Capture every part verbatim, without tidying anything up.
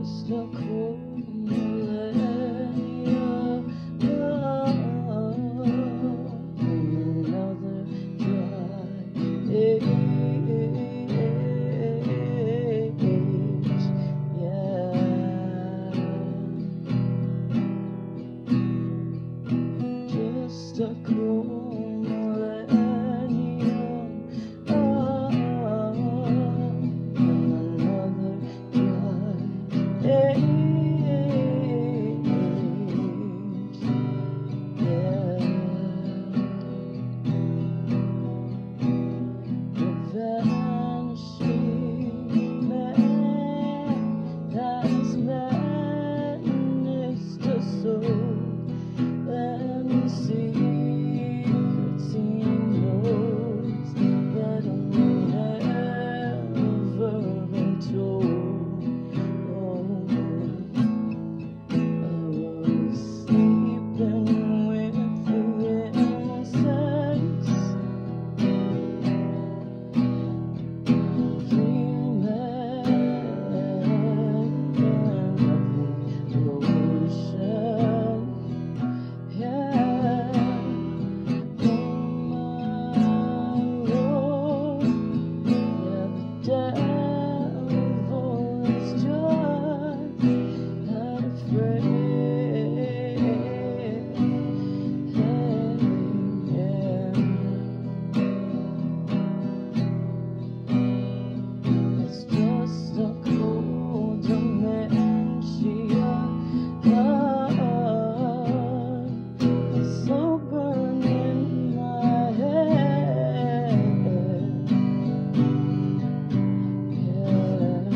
just a cold millennium. Another dry age, yeah. Just a cold millennium. Oh, another dry age, yeah. The vanishing man has managed to soul. And the secrets he knows that have never been told. Oh, I was sleeping with the innocence, dreaming of the ocean. Yeah, on my road, yeah, the devil is just not afraid. Yeah, it's just a cold dementia. So burning my head, yeah.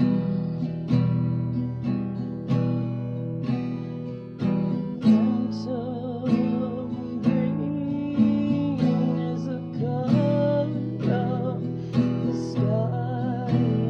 Phantom green is the color of the sky.